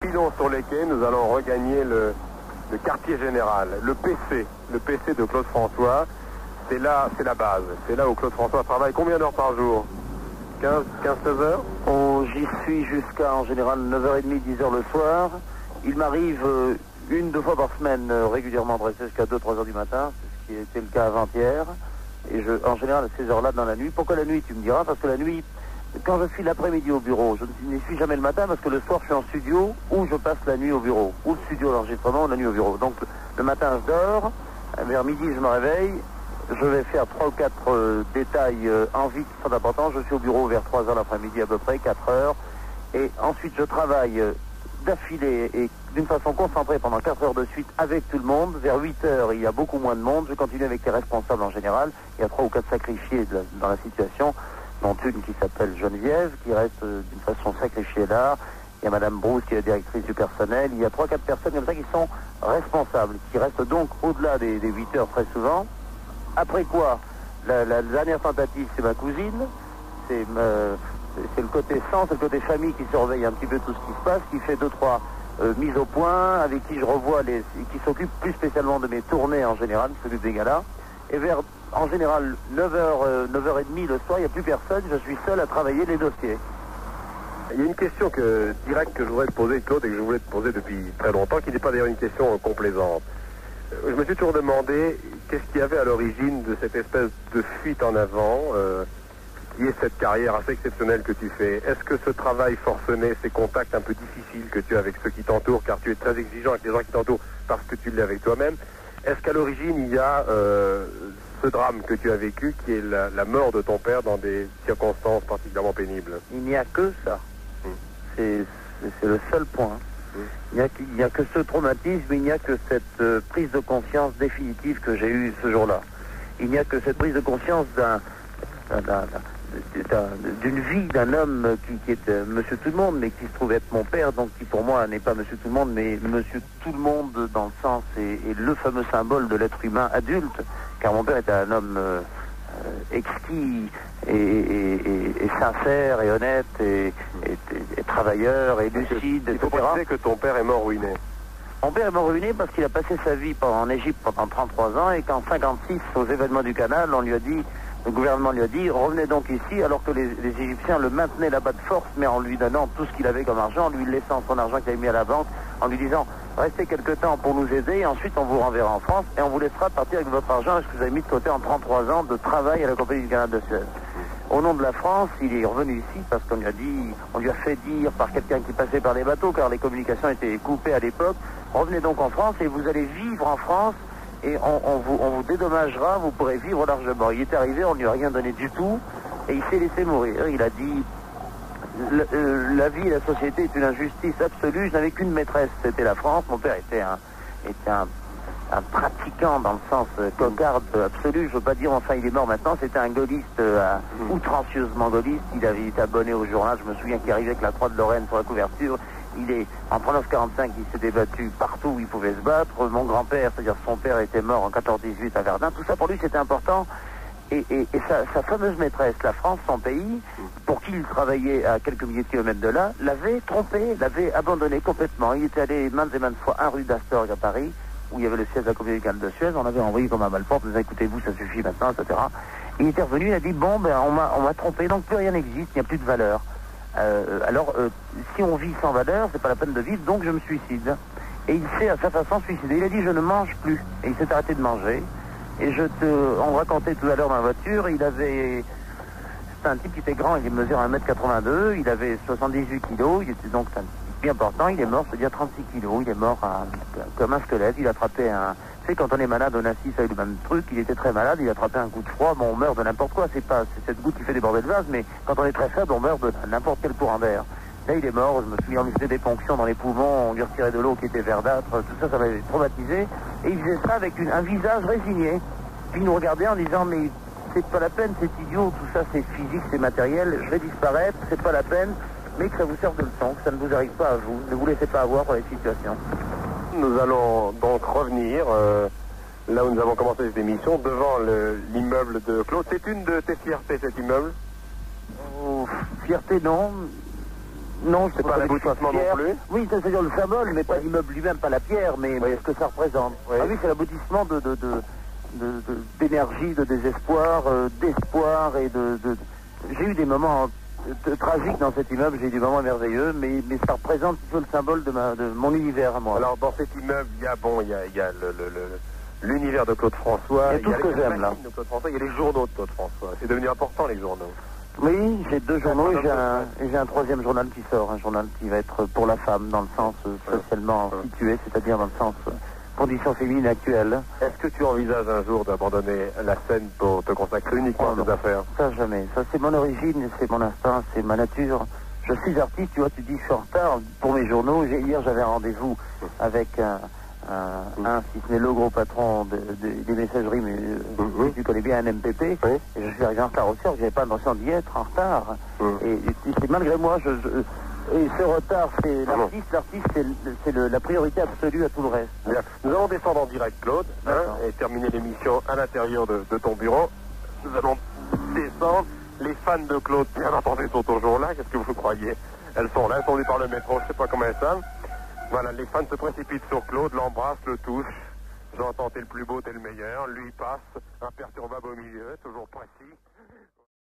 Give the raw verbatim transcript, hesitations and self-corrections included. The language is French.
filons sur les quais, nous allons regagner le, le quartier général, le P C, le P C de Claude François. C'est là, c'est la base. C'est là où Claude François travaille. Combien d'heures par jour? quinze, seize heures? Oh, j'y suis jusqu'à en général neuf heures trente, dix heures le soir. Il m'arrive euh, une, deux fois par semaine euh, régulièrement de rester jusqu'à deux, trois heures du matin, c'est ce qui était le cas avant-hier. Et je, en général à ces heures-là dans la nuit. Pourquoi la nuit, tu me diras? Parce que la nuit, quand je suis l'après-midi au bureau, je n'y suis jamais le matin parce que le soir je suis en studio ou je passe la nuit au bureau. Ou le studio d'enregistrement ou la nuit au bureau. Donc le matin je dors, vers midi je me réveille. Je vais faire trois ou quatre euh, détails euh, en vie qui sont importants. Je suis au bureau vers trois heures l'après-midi à peu près, quatre heures. Et ensuite je travaille euh, d'affilée et d'une façon concentrée pendant quatre heures de suite avec tout le monde. Vers huit heures, il y a beaucoup moins de monde. Je continue avec les responsables en général. Il y a trois ou quatre sacrifiés de la, dans la situation, dont une qui s'appelle Geneviève, qui reste euh, d'une façon sacrifiée là. Il y a Madame Brousse qui est la directrice du personnel. Il y a trois, quatre personnes comme ça qui sont responsables, qui restent donc au-delà des, des huit heures très souvent. Après quoi, la, la dernière tentative, c'est ma cousine. C'est le côté sang, c'est le côté famille qui surveille un petit peu tout ce qui se passe, qui fait deux, trois euh, mises au point, avec qui je revois les... qui s'occupe plus spécialement de mes tournées en général, qui s'occupe des galas. Et vers, en général, neuf heures, euh, neuf heures trente le soir, il n'y a plus personne, je suis seul à travailler les dossiers. Il y a une question que, directe que je voudrais te poser, Claude, et que je voulais te poser depuis très longtemps, qui n'est pas d'ailleurs une question euh, complaisante. Je me suis toujours demandé qu'est-ce qu'il y avait à l'origine de cette espèce de fuite en avant, euh, qui est cette carrière assez exceptionnelle que tu fais. Est-ce que ce travail forcené, ces contacts un peu difficiles que tu as avec ceux qui t'entourent, car tu es très exigeant avec les gens qui t'entourent parce que tu l'es avec toi-même, est-ce qu'à l'origine il y a euh, ce drame que tu as vécu, qui est la, la mort de ton père dans des circonstances particulièrement pénibles? Il n'y a que ça. Hum. C'est le seul point. Il n'y a, a que ce traumatisme, il n'y a que cette euh, prise de conscience définitive que j'ai eue ce jour-là. Il n'y a que cette prise de conscience d'un, d'une vie d'un homme qui, qui est euh, Monsieur Tout-le-Monde, mais qui se trouve être mon père, donc qui pour moi n'est pas Monsieur Tout-le-Monde, mais Monsieur Tout-le-Monde dans le sens et, et le fameux symbole de l'être humain adulte, car mon père était un homme euh, exquis et, et, et, et sincère et honnête et, et, et travailleur et lucide, il faut préciser que ton père est mort ruiné. Mon père est mort ruiné parce qu'il a passé sa vie en Égypte pendant trente-trois ans et qu'en cinquante-six, aux événements du canal, on lui a dit, le gouvernement lui a dit, revenez donc ici, alors que les, les Égyptiens le maintenaient là-bas de force, mais en lui donnant tout ce qu'il avait comme argent, en lui laissant son argent qu'il avait mis à la banque, en lui disant, restez quelque temps pour nous aider, et ensuite on vous renverra en France, et on vous laissera partir avec votre argent, ce que vous avez mis de côté en trente-trois ans de travail à la Compagnie du Canal de Suez. Au nom de la France, il est revenu ici parce qu'on lui a dit, on lui a fait dire par quelqu'un qui passait par les bateaux, car les communications étaient coupées à l'époque, revenez donc en France et vous allez vivre en France et on, on, vous, on vous dédommagera, vous pourrez vivre largement. Il est arrivé, on ne lui a rien donné du tout et il s'est laissé mourir. Il a dit, la, euh, la vie et la société est une injustice absolue, je n'avais qu'une maîtresse, c'était la France. Mon père était un... Était un un pratiquant dans le sens euh, cocarde absolu, je veux pas dire, enfin il est mort maintenant, c'était un gaulliste, euh, mmh. outrancieusement gaulliste, il avait été abonné au journal, je me souviens qu'il arrivait avec la Croix de Lorraine sur la couverture, il est, en trente-neuf quarante-cinq, il s'est débattu partout où il pouvait se battre, mon grand-père, c'est-à-dire son père était mort en quatorze dix-huit à Verdun, tout ça pour lui c'était important, et, et, et sa, sa fameuse maîtresse, la France, son pays, pour qui il travaillait à quelques milliers de kilomètres de là, l'avait trompé, l'avait abandonné complètement, il était allé maintes et maintes fois un rue d'Astorg à Paris, où il y avait le siège de la Compagnie du Canal de Suez, on avait envoyé comme un balport, nous écoutez-vous, ça suffit maintenant, et cetera. Et il était revenu, il a dit, bon, ben, on m'a, on m'a trompé, donc plus rien n'existe, il n'y a plus de valeur. Euh, alors, euh, si on vit sans valeur, c'est pas la peine de vivre, donc je me suicide. Et il s'est, à sa façon, suicidé. Il a dit, je ne mange plus. Et il s'est arrêté de manger. Et je te, on racontait tout à l'heure dans la voiture, il avait, c'était un type qui était grand, il mesure un mètre quatre-vingt-deux, il avait soixante-dix-huit kilos, il était donc un bien important, il est mort, je veux dire trente-six kilos, il est mort à, comme un squelette, il a attrapé un... Tu sais, quand on est malade, on assiste avec le même truc, il était très malade, il a attrapé un coup de froid, bon, on meurt de n'importe quoi, c'est pas c'est cette goutte qui fait déborder le vase, mais quand on est très faible, on meurt de n'importe quel courant d'air. Là, il est mort, je me souviens, on lui faisait des ponctions dans les poumons, on lui retirait de l'eau qui était verdâtre, tout ça, ça m'avait traumatisé, et il faisait ça avec une, un visage résigné. Puis il nous regardait en disant, mais c'est pas la peine, c'est idiot, tout ça, c'est physique, c'est matériel, je vais disparaître, c'est pas la peine, mais que ça vous serve de leçon, que ça ne vous arrive pas à vous. Ne vous laissez pas avoir par les situations. Nous allons donc revenir euh, là où nous avons commencé cette émission, devant le, l'immeuble de Claude. C'est une de tes fiertés, cet immeuble? Oh, fierté, non. Non, c'est pas l'aboutissement non plus. Oui, ça c'est dire le symbole, mais pas l'immeuble lui-même, pas la pierre, mais, oui. mais ce que ça représente. Oui. Ah oui, c'est l'aboutissement de, de, de, de, de, d'énergie, de désespoir, euh, d'espoir et de... de... J'ai eu des moments tragiques dans cet immeuble, j'ai eu des moments merveilleux, mais, mais ça représente plutôt le symbole de, ma, de mon univers à moi. Alors dans cet immeuble, il y a, bon, il y a, il y a le... le, le... l'univers de Claude François, il y a tout ce que j'aime là. De Claude François, il y a les journaux de Claude François. C'est devenu important les journaux. Oui, j'ai deux journaux et j'ai un, et j'ai un troisième journal qui sort, un journal qui va être pour la femme dans le sens euh, socialement ouais. situé, c'est-à-dire dans le sens euh, conditions féminines actuelles. Est-ce que tu envisages un jour d'abandonner la scène pour te consacrer uniquement oh, à tes affaires? Ça jamais. Ça c'est mon origine, c'est mon instinct, c'est ma nature. Je suis artiste, tu vois, tu dis je suis en retard pour mes journaux. J'ai, hier j'avais un rendez-vous avec un... Un, un, si ce n'est le gros patron de, de, des messageries, mais euh, mm-hmm. tu connais bien un M P P, oui. Et je suis arrivé en retard aussi, je n'avais pas l'intention d'y être en retard. Mm. Et, et c'est malgré moi, je, je, et ce retard, c'est l'artiste, l'artiste, c'est, c'est le, la priorité absolue à tout le reste. Bien. Nous allons descendre en direct, Claude, hein, et terminer l'émission à l'intérieur de, de ton bureau. Nous allons descendre. Les fans de Claude, bien entendu, sont toujours là. Qu'est-ce que vous croyez? Elles sont là, elles sont venues par le métro, je ne sais pas comment elles savent. Voilà, les fans se précipitent sur Claude, l'embrassent, le touchent. J'entends t'es le plus beau, t'es le meilleur. Lui passe, imperturbable au milieu, toujours précis.